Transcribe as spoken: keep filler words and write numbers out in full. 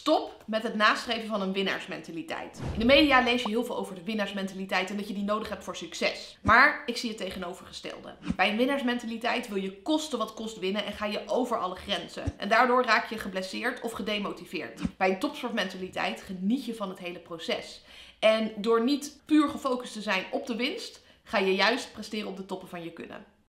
Stop met het nastreven van een winnaarsmentaliteit. In de media lees je heel veel over de winnaarsmentaliteit en dat je die nodig hebt voor succes. Maar ik zie het tegenovergestelde. Bij een winnaarsmentaliteit wil je kosten wat kost winnen en ga je over alle grenzen. En daardoor raak je geblesseerd of gedemotiveerd. Bij een topsportmentaliteit geniet je van het hele proces. En door niet puur gefocust te zijn op de winst, ga je juist presteren op de toppen van je kunnen.